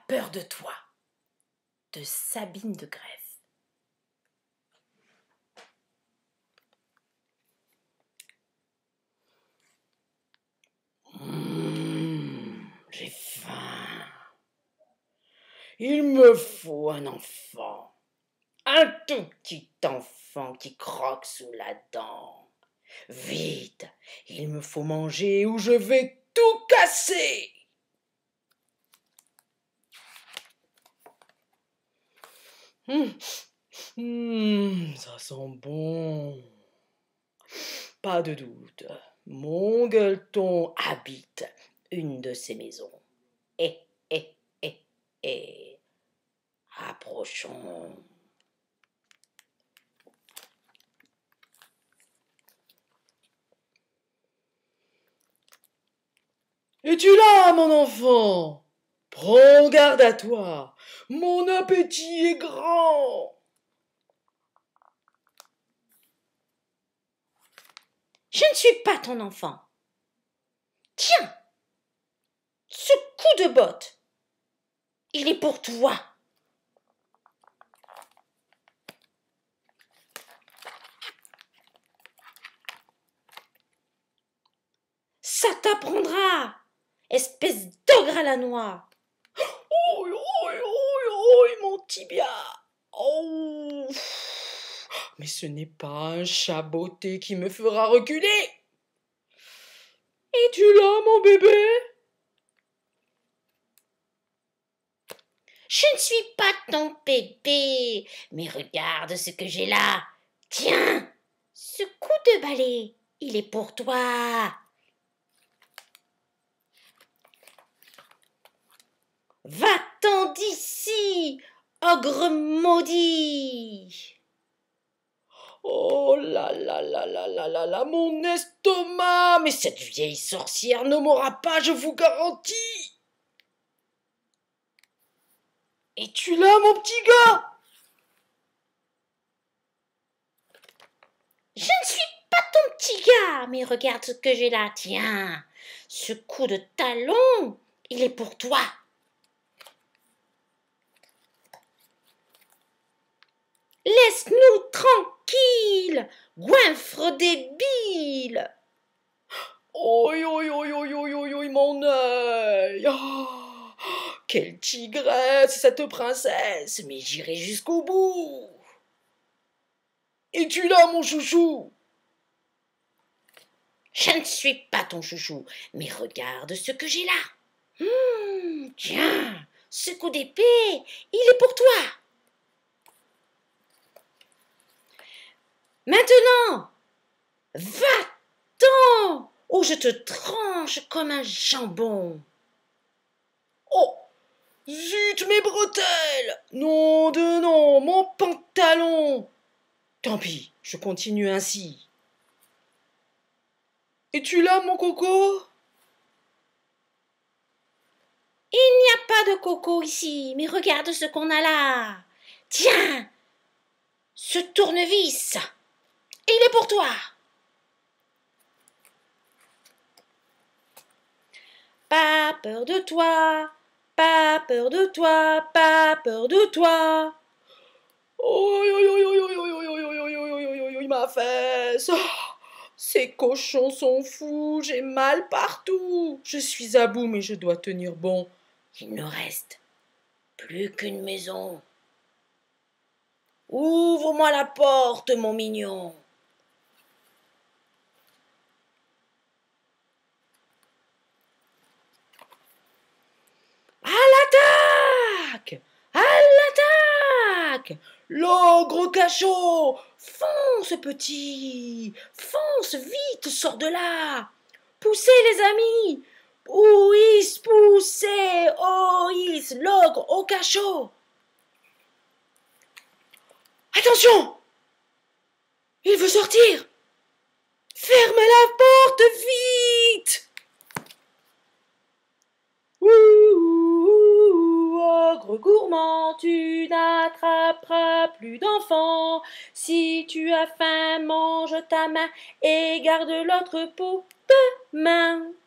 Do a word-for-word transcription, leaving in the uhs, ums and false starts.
peur de toi, de Sabine de Grève. Mmh, j'ai faim. Il me faut un enfant, un tout petit enfant qui croque sous la dent. Vite, il me faut manger ou je vais tout casser. Mmh, mmh, ça sent bon. Pas de doute, mon gueuleton habite une de ces maisons. Eh, eh, eh, eh. Approchons. Es-tu là, mon enfant? Prends garde à toi, mon appétit est grand. Je ne suis pas ton enfant. Tiens, ce coup de botte, il est pour toi. Ça t'apprendra, espèce d'ogre à la noix. Oh, oh, oh, oh, mon tibia. Oh. Mais ce n'est pas un chat botté qui me fera reculer. Es-tu là, mon bébé? Je ne suis pas ton bébé, mais regarde ce que j'ai là. Tiens, ce coup de balai, il est pour toi. Va-t'en d'ici, ogre maudit. Oh là là là là là là là, mon estomac! Mais cette vieille sorcière ne m'aura pas, je vous garantis! Es-tu là, mon petit gars? Je ne suis pas ton petit gars, mais regarde ce que j'ai là. Tiens, ce coup de talon, il est pour toi. Laisse-nous tranquilles, goinfre débile. Oi, oi, oi, oi, oi, oi, oi, mon œil! Oh, quelle tigresse, cette princesse! Mais j'irai jusqu'au bout! Es-tu là, mon chouchou? Je ne suis pas ton chouchou, mais regarde ce que j'ai là. Hum, tiens, ce coup d'épée, il est pour toi. Maintenant, va-t'en, ou je te tranche comme un jambon. Oh! Zut, mes bretelles! Non de non, mon pantalon! Tant pis, je continue ainsi. Es-tu là, mon coco? Il n'y a pas de coco ici, mais regarde ce qu'on a là. Tiens, ce tournevis, il est pour toi. Pas peur de toi, pas peur de toi, pas peur de toi. Oi, oi, oi, oi, oi, oi, oi, oi, oi, oi, oi, oi, oi, oi, ma fesse! Oh, ces cochons sont fous, j'ai mal partout. Je suis à bout, mais je dois tenir bon. Il ne reste plus qu'une maison. Ouvre-moi la porte, mon mignon. À l'attaque! À l'attaque! L'ogre au cachot! Fonce, petit! Fonce, vite, sors de là! Poussez, les amis! Ouis, poussez! Ois, l'ogre au cachot! Attention! Il veut sortir! Ferme la porte, vite! Ouh, ogre gourmand, tu n'attraperas plus d'enfants. Si tu as faim, mange ta main et garde l'autre pour demain.